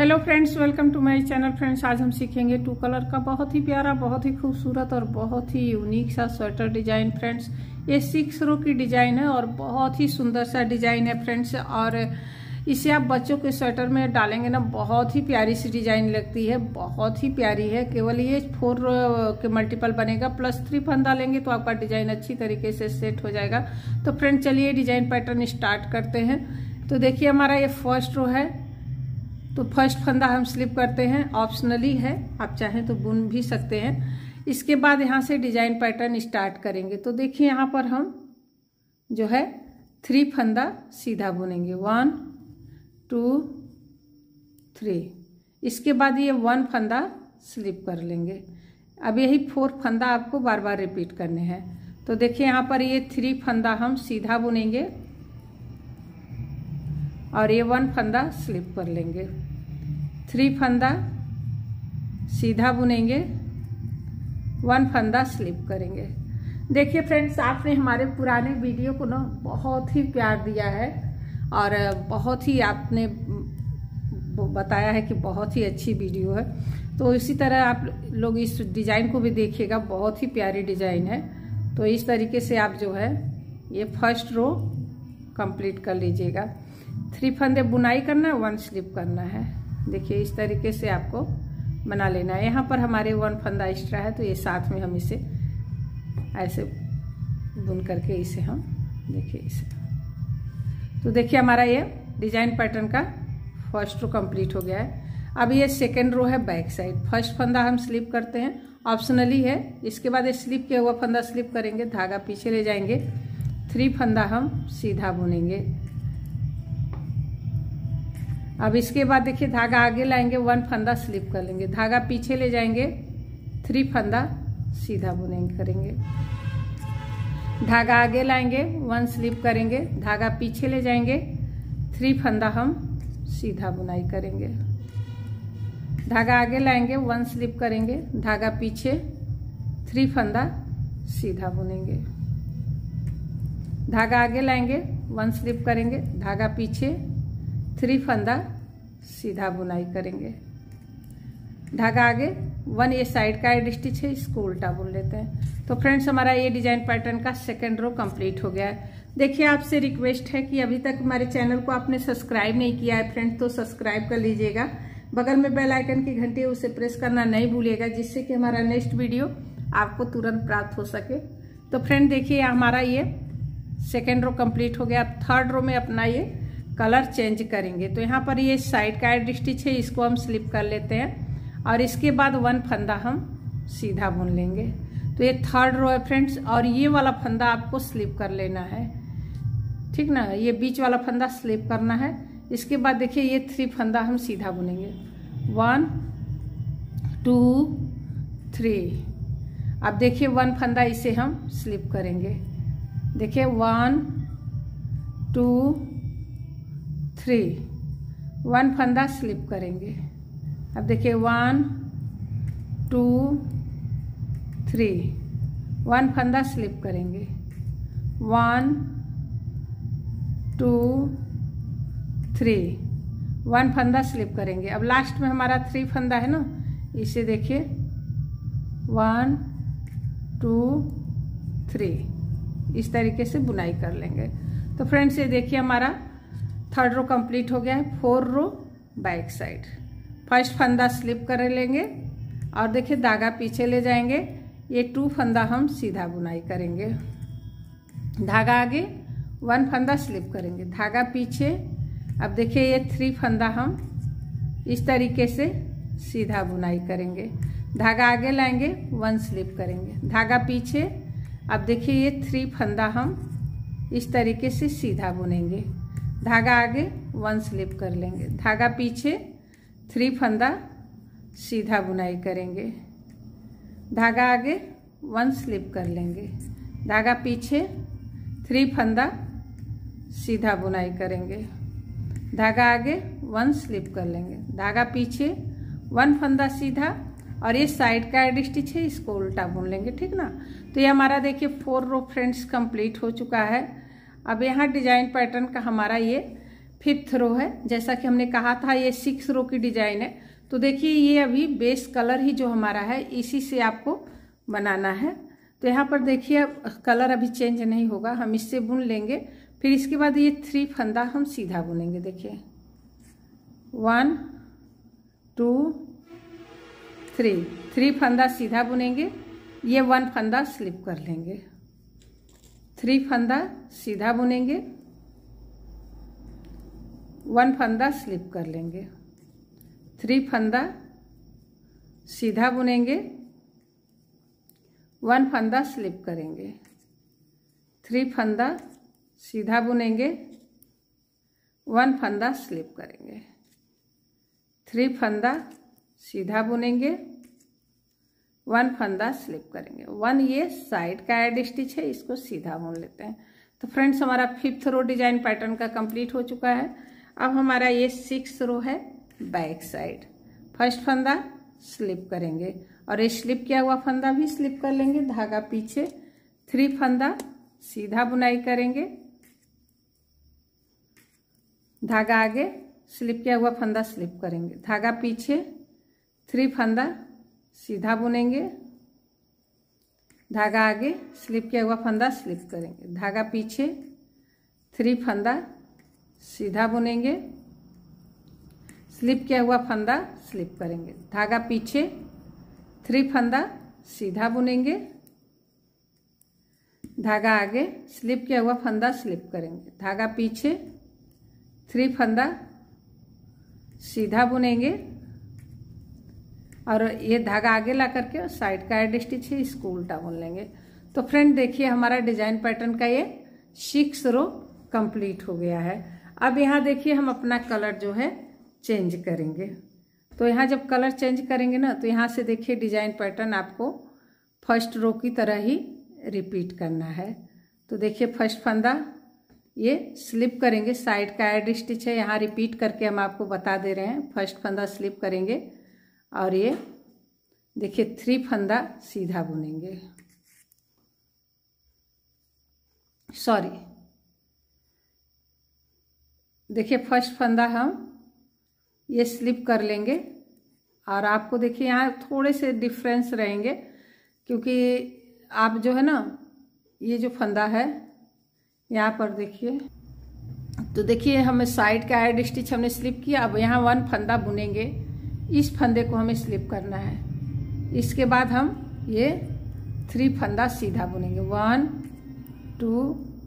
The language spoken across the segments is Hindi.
Hello friends, welcome to my channel. Friends, आज हम सीखेंगे टू कलर का बहुत ही प्यारा, बहुत ही खूबसूरत और बहुत ही यूनिक सा स्वेटर डिजाइन। फ्रेंड्स, ये 6 रो की डिजाइन है और बहुत ही सुंदर सा डिजाइन है फ्रेंड्स। और इसे आप बच्चों के स्वेटर में डालेंगे ना, बहुत ही प्यारी सी डिजाइन लगती है, बहुत ही प्यारी है। केवल ये 4 के मल्टीपल बनेगा, प्लस 3 फंदा लेंगे तो आपका डिजाइन अच्छी तरीके से सेट हो जाएगा। तो फ्रेंड, चलिए डिजाइन पैटर्न स्टार्ट करते हैं। तो देखिए, हमारा ये फर्स्ट रो है, तो फर्स्ट फंदा हम स्लिप करते हैं, ऑप्शनली है, आप चाहें तो बुन भी सकते हैं। इसके बाद यहाँ से डिजाइन पैटर्न स्टार्ट करेंगे। तो देखिए, यहाँ पर हम जो है 3 फंदा सीधा बुनेंगे, 1 2 3। इसके बाद ये 1 फंदा स्लिप कर लेंगे। अब यही 4 फंदा आपको बार बार रिपीट करने हैं। तो देखिए, यहाँ पर ये 3 फंदा हम सीधा बुनेंगे और ये 1 फंदा स्लिप कर लेंगे। 3 फंदा सीधा बुनेंगे, 1 फंदा स्लिप करेंगे। देखिए फ्रेंड्स, आपने हमारे पुराने वीडियो को ना बहुत ही प्यार दिया है और बहुत ही आपने बताया है कि बहुत ही अच्छी वीडियो है। तो इसी तरह आप लोग इस डिजाइन को भी देखिएगा, बहुत ही प्यारी डिजाइन है। तो इस तरीके से आप जो है ये फर्स्ट रो कंप्लीट कर लीजिएगा। 3 फंदे बुनाई करना है, 1 स्लिप करना है। देखिए, इस तरीके से आपको बना लेना है। यहाँ पर हमारे 1 फंदा एक्स्ट्रा है, तो ये साथ में हम इसे ऐसे बुन करके इसे हम देखिए इसे। तो देखिए, हमारा ये डिजाइन पैटर्न का फर्स्ट रो कंप्लीट हो गया है। अब ये सेकेंड रो है बैक साइड। फर्स्ट फंदा हम स्लिप करते हैं, ऑप्शनली है। इसके बाद ये स्लिप किया हुआ फंदा स्लिप करेंगे, धागा पीछे ले जाएंगे, 3 फंदा हम सीधा बुनेंगे। अब इसके बाद देखिए, धागा आगे लाएंगे, 1 फंदा स्लिप कर लेंगे, धागा पीछे ले जाएंगे, 3 फंदा सीधा बुनेंगे करेंगे। धागा आगे लाएंगे, 1 स्लिप करेंगे, धागा पीछे ले जाएंगे, 3 फंदा हम सीधा बुनाई करेंगे। धागा आगे लाएंगे, 1 स्लिप करेंगे, धागा पीछे, 3 फंदा सीधा बुनेंगे। धागा आगे लाएंगे, 1 स्लिप करेंगे, धागा पीछे, 3 फंदा सीधा बुनाई करेंगे। धागा आगे, 1 ये साइड का एड स्टिच है, इसको उल्टा बुन लेते हैं। तो फ्रेंड्स, हमारा ये डिजाइन पैटर्न का सेकेंड रो कंप्लीट हो गया है। देखिए, आपसे रिक्वेस्ट है कि अभी तक हमारे चैनल को आपने सब्सक्राइब नहीं किया है फ्रेंड्स, तो सब्सक्राइब कर लीजिएगा। बगल में बेल आइकन की घंटी है, उसे प्रेस करना नहीं भूलिएगा, जिससे कि हमारा नेक्स्ट वीडियो आपको तुरंत प्राप्त हो सके। तो फ्रेंड देखिए, हमारा ये सेकेंड रो कंप्लीट हो गया। अब थर्ड रो में अपना ये कलर चेंज करेंगे। तो यहाँ पर ये साइड का एड स्टिच है, इसको हम स्लिप कर लेते हैं और इसके बाद 1 फंदा हम सीधा बुन लेंगे। तो ये थर्ड रो है फ्रेंड्स, और ये वाला फंदा आपको स्लिप कर लेना है, ठीक ना। ये बीच वाला फंदा स्लिप करना है। इसके बाद देखिए, ये 3 फंदा हम सीधा बुनेंगे, 1 2 3। अब देखिए, 1 फंदा इसे हम स्लिप करेंगे। देखिए, 1 2 3, 1 फंदा स्लिप करेंगे। अब देखिए, 1 2 3, 1 फंदा स्लिप करेंगे, 1 2 3, 1 फंदा स्लिप करेंगे। अब लास्ट में हमारा 3 फंदा है ना, इसे देखिए 1 2 3, इस तरीके से बुनाई कर लेंगे। तो फ्रेंड्स, ये देखिए, हमारा थर्ड रो कंप्लीट हो गया है। 4 रो बैक साइड। फर्स्ट फंदा स्लिप कर लेंगे और देखिए, धागा पीछे ले जाएंगे, ये 2 फंदा हम सीधा बुनाई करेंगे। धागा आगे, 1 फंदा स्लिप करेंगे, धागा पीछे। अब देखिए, ये 3 फंदा हम इस तरीके से सीधा बुनाई करेंगे। धागा आगे लाएंगे, 1 स्लिप करेंगे, धागा पीछे। अब देखिए, ये 3 फंदा हम इस तरीके से सीधा बुनेंगे। धागा आगे, 1 स्लिप कर लेंगे, धागा पीछे, 3 फंदा सीधा बुनाई करेंगे। धागा आगे, 1 स्लिप कर लेंगे, धागा पीछे, 3 फंदा सीधा बुनाई करेंगे। धागा आगे, 1 स्लिप कर लेंगे, धागा पीछे, 1 फंदा सीधा, और ये साइड का एड स्टिच है, इसको उल्टा बुन लेंगे, ठीक ना। तो ये हमारा देखिए 4 रो फ्रेंड्स कंप्लीट हो चुका है। अब यहाँ डिजाइन पैटर्न का हमारा ये 5th रो है। जैसा कि हमने कहा था ये 6 रो की डिजाइन है। तो देखिए ये अभी बेस कलर ही जो हमारा है इसी से आपको बनाना है। तो यहाँ पर देखिए कलर अभी चेंज नहीं होगा, हम इससे बुन लेंगे। फिर इसके बाद ये 3 फंदा हम सीधा बुनेंगे। देखिए 1 2 3 फंदा सीधा बुनेंगे। ये 1 फंदा स्लिप कर लेंगे, 3 फंदा सीधा बुनेंगे, 1 फंदा स्लिप कर लेंगे, 3 फंदा सीधा बुनेंगे, 1 फंदा स्लिप करेंगे, 3 फंदा सीधा बुनेंगे, 1 फंदा स्लिप करेंगे, 3 फंदा सीधा बुनेंगे, 1 फंदा स्लिप करेंगे। 1 ये साइड का एड स्टिच है, इसको सीधा बुन लेते हैं। तो फ्रेंड्स हमारा 5th रो डिजाइन पैटर्न का कंप्लीट हो चुका है। अब हमारा ये 6th रो है बैक साइड। फर्स्ट फंदा स्लिप करेंगे और ये स्लिप किया हुआ फंदा भी स्लिप कर लेंगे, धागा पीछे, 3 फंदा सीधा बुनाई करेंगे, धागा आगे, स्लिप किया हुआ फंदा स्लिप करेंगे, धागा पीछे, 3 फंदा सीधा बुनेंगे, धागा आगे, स्लिप किया हुआ फंदा स्लिप करेंगे, धागा पीछे, 3 फंदा सीधा बुनेंगे, स्लिप किया हुआ फंदा स्लिप करेंगे, धागा पीछे, 3 फंदा सीधा बुनेंगे, धागा आगे, स्लिप किया हुआ फंदा स्लिप करेंगे, धागा पीछे, 3 फंदा सीधा बुनेंगे और ये धागा आगे ला करके साइड का एड स्टिच है, इसको उल्टा बुन लेंगे। तो फ्रेंड देखिए हमारा डिजाइन पैटर्न का ये 6 रो कंप्लीट हो गया है। अब यहाँ देखिए हम अपना कलर जो है चेंज करेंगे। तो यहाँ जब कलर चेंज करेंगे ना तो यहाँ से देखिए डिजाइन पैटर्न आपको फर्स्ट रो की तरह ही रिपीट करना है। तो देखिए फर्स्ट फंदा ये स्लिप करेंगे, साइड का एड स्टिच है, यहाँ रिपीट करके हम आपको बता दे रहे हैं। फर्स्ट फंदा स्लिप करेंगे और ये देखिए 3 फंदा सीधा बुनेंगे, सॉरी देखिए फर्स्ट फंदा हम ये स्लिप कर लेंगे और आपको देखिए यहाँ थोड़े से डिफरेंस रहेंगे क्योंकि आप जो है ना ये जो फंदा है यहाँ पर देखिए, तो देखिए हमें साइड का एड स्टिच हमने स्लिप किया। अब यहाँ 1 फंदा बुनेंगे, इस फंदे को हमें स्लिप करना है। इसके बाद हम ये 3 फंदा सीधा बुनेंगे, 1 2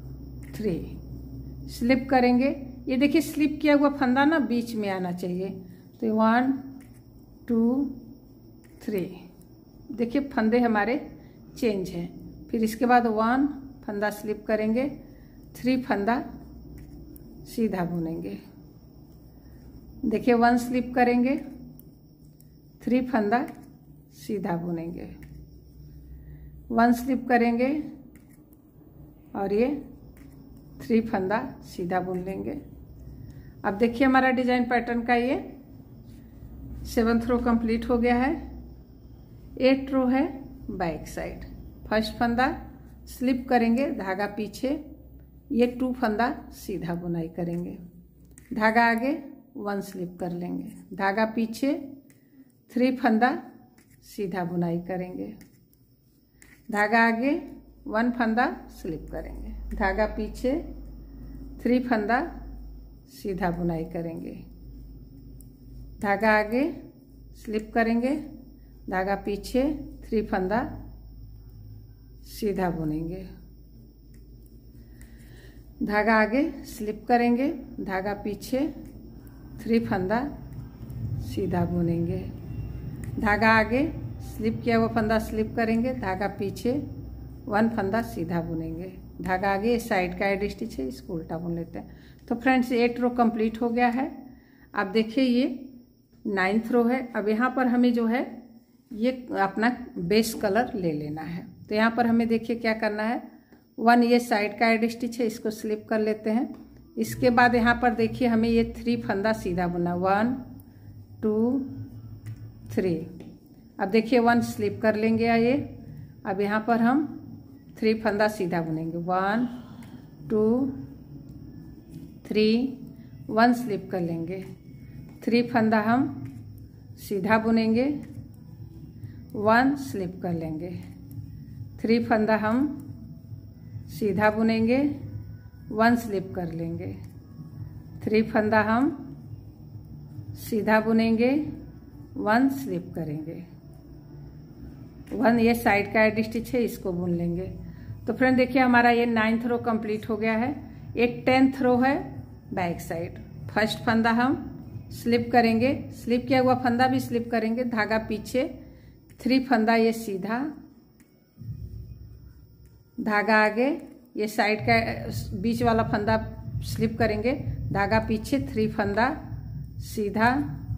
3 स्लिप करेंगे। ये देखिए स्लिप किया हुआ फंदा ना बीच में आना चाहिए। तो 1 2 3 देखिए फंदे हमारे चेंज हैं। फिर इसके बाद 1 फंदा स्लिप करेंगे, 3 फंदा सीधा बुनेंगे। देखिए 1 स्लिप करेंगे, 3 फंदा सीधा बुनेंगे, 1 स्लिप करेंगे और ये 3 फंदा सीधा बुन लेंगे। अब देखिए हमारा डिजाइन पैटर्न का ये 7th रो कंप्लीट हो गया है। 8th रो है बैक साइड। फर्स्ट फंदा स्लिप करेंगे, धागा पीछे, ये 2 फंदा सीधा बुनाई करेंगे, धागा आगे, 1 स्लिप कर लेंगे, धागा पीछे, 3 फंदा सीधा बुनाई करेंगे, धागा आगे, 1 फंदा स्लिप करेंगे, धागा पीछे, 3 फंदा सीधा बुनाई करेंगे, धागा आगे, स्लिप करेंगे, धागा पीछे, 3 फंदा सीधा बुनेंगे, धागा आगे, स्लिप करेंगे, धागा पीछे, 3 फंदा सीधा बुनेंगे, धागा आगे, स्लिप किया हुआ फंदा स्लिप करेंगे, धागा पीछे, 1 फंदा सीधा बुनेंगे, धागा आगे, साइड का एड स्टिच है, इसको उल्टा बुन लेते हैं। तो फ्रेंड्स 8 रो कंप्लीट हो गया है। अब देखिए ये 9th रो है। अब यहाँ पर हमें जो है ये अपना बेस कलर ले लेना है। तो यहाँ पर हमें देखिए क्या करना है, 1 ये साइड का एड स्टिच है, इसको स्लिप कर लेते हैं। इसके बाद यहाँ पर देखिए हमें ये 3 फंदा सीधा बुना, 1 2 3। अब देखिए 1 स्लिप कर लेंगे ये। अब यहाँ पर हम 3 फंदा सीधा बुनेंगे, 1 2 3 1 स्लिप कर लेंगे। 3 फंदा हम सीधा बुनेंगे, 1 स्लिप कर लेंगे। 3 फंदा हम सीधा बुनेंगे, 1 स्लिप कर लेंगे। 3 फंदा हम सीधा बुनेंगे, 1 स्लिप करेंगे। 1 ये साइड का एड स्टिच है, इसको बुन लेंगे। तो फ्रेंड देखिए हमारा ये 9th रो कंप्लीट हो गया है। एक 10th रो है बैक साइड। फर्स्ट फंदा हम स्लिप करेंगे, स्लिप किया हुआ फंदा भी स्लिप करेंगे, धागा पीछे, 3 फंदा ये सीधा, धागा आगे, ये साइड का बीच वाला फंदा स्लिप करेंगे, धागा पीछे, 3 फंदा सीधा,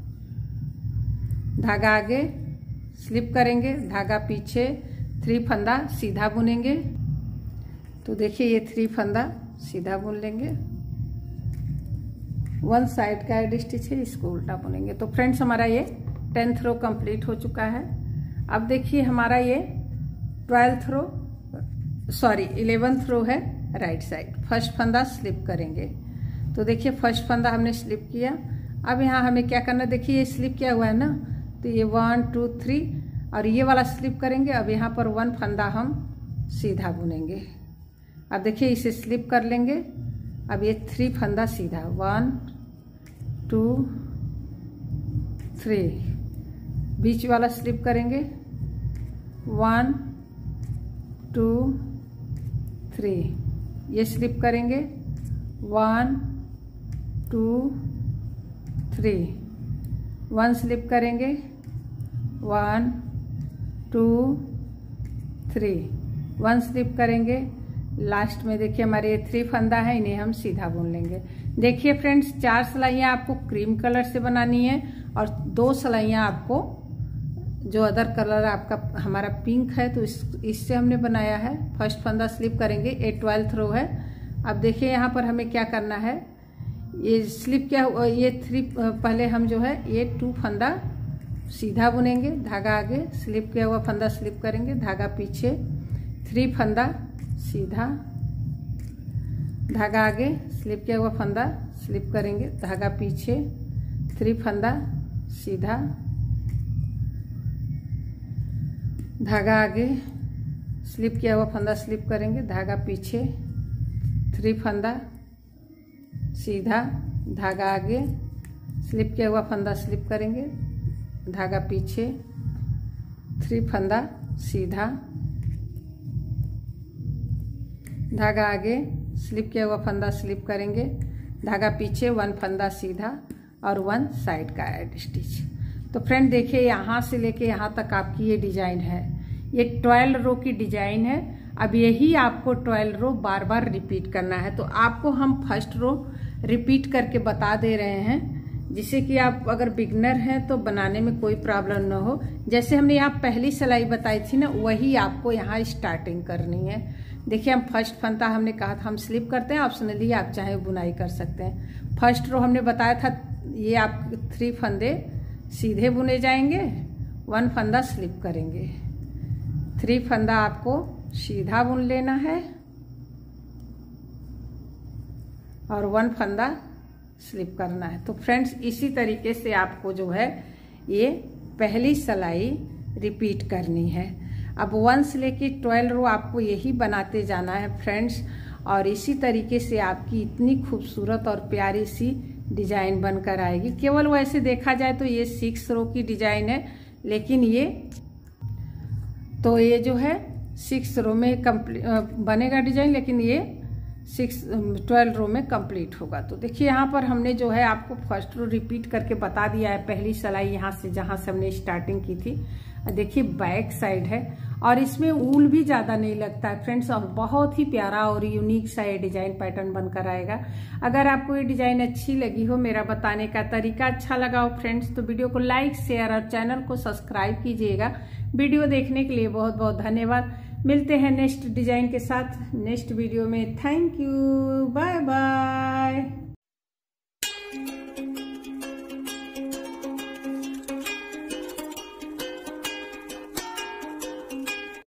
धागा आगे स्लिप करेंगे, धागा पीछे, 3 फंदा सीधा बुनेंगे। तो देखिए ये 3 फंदा सीधा बुन लेंगे। 1 साइड का एड स्टिच है, इसको उल्टा बुनेंगे। तो फ्रेंड्स हमारा ये 10th रो कंप्लीट हो चुका है। अब देखिए हमारा ये 11th रो है राइट साइड। फर्स्ट फंदा स्लिप करेंगे। तो देखिए फर्स्ट फंदा हमने स्लिप किया। अब यहाँ हमें क्या करना, देखिए ये स्लिप किया हुआ है ना, तो ये 1 2 3 और ये वाला स्लिप करेंगे। अब यहाँ पर 1 फंदा हम सीधा बुनेंगे। अब देखिए इसे स्लिप कर लेंगे। अब ये 3 फंदा सीधा, 1 2 3, बीच वाला स्लिप करेंगे, 1 2 3, ये स्लिप करेंगे, 1 2 3, 1 स्लिप करेंगे, 1 2 3, 1 स्लिप करेंगे। लास्ट में देखिए हमारे 3 फंदा है, इन्हें हम सीधा बुन लेंगे। देखिए फ्रेंड्स 4 सिलाइयाँ आपको क्रीम कलर से बनानी है और 2 सिलाइयाँ आपको जो अदर कलर आपका हमारा पिंक है तो इससे हमने बनाया है। फर्स्ट फंदा स्लिप करेंगे, ये 12th रो है। अब देखिए यहाँ पर हमें क्या करना है, ये स्लिप क्या, ये 3 पहले हम जो है ये 2 फंदा सीधा बुनेंगे, धागा आगे, स्लिप किया हुआ फंदा स्लिप करेंगे, धागा पीछे, 3 फंदा सीधा, धागा आगे, स्लिप किया हुआ फंदा स्लिप करेंगे, धागा पीछे, 3 फंदा सीधा, धागा आगे, स्लिप किया हुआ फंदा स्लिप करेंगे, धागा पीछे, 3 फंदा सीधा, धागा आगे, स्लिप किया हुआ फंदा स्लिप करेंगे, धागा पीछे, 3 फंदा सीधा, धागा आगे, स्लिप किया हुआ फंदा स्लिप करेंगे, धागा पीछे, 1 फंदा सीधा और 1 साइड का एड स्टिच। तो फ्रेंड देखिए यहाँ से लेके यहाँ तक आपकी ये डिजाइन है। ये 12 रो की डिजाइन है। अब यही आपको 12 रो बार बार रिपीट करना है। तो आपको हम फर्स्ट रो रिपीट करके बता दे रहे हैं, जिससे कि आप अगर बिगनर हैं तो बनाने में कोई प्रॉब्लम ना हो। जैसे हमने यहाँ पहली सिलाई बताई थी ना, वही आपको यहाँ स्टार्टिंग करनी है। देखिए हम फर्स्ट फंदा हमने कहा था हम स्लिप करते हैं, ऑप्शनली आप चाहे बुनाई कर सकते हैं। फर्स्ट रो हमने बताया था ये आप 3 फंदे सीधे बुने जाएंगे, 1 फंदा स्लिप करेंगे, 3 फंदा आपको सीधा बुन लेना है और 1 फंदा स्लिप करना है। तो फ्रेंड्स इसी तरीके से आपको जो है ये पहली सिलाई रिपीट करनी है। अब 1 से लेके 12 रो आपको यही बनाते जाना है फ्रेंड्स, और इसी तरीके से आपकी इतनी खूबसूरत और प्यारी सी डिजाइन बनकर आएगी। केवल वैसे देखा जाए तो ये 6 रो की डिजाइन है, लेकिन ये जो है 6 रो में बनेगा डिजाइन, लेकिन ये 12 रो में कंप्लीट होगा। तो देखिए यहाँ पर हमने जो है आपको फर्स्ट रो रिपीट करके बता दिया है। पहली सिलाई यहाँ से जहाँ से हमने स्टार्टिंग की थी, देखिए बैक साइड है और इसमें ऊल भी ज्यादा नहीं लगता है फ्रेंड्स, और बहुत ही प्यारा और यूनिक सा ये डिजाइन पैटर्न बनकर आएगा। अगर आपको ये डिजाइन अच्छी लगी हो, मेरा बताने का तरीका अच्छा लगा हो फ्रेंड्स, तो वीडियो को लाइक शेयर और चैनल को सब्सक्राइब कीजिएगा। वीडियो देखने के लिए बहुत बहुत धन्यवाद। मिलते हैं नेक्स्ट डिजाइन के साथ नेक्स्ट वीडियो में। Thank you, bye bye.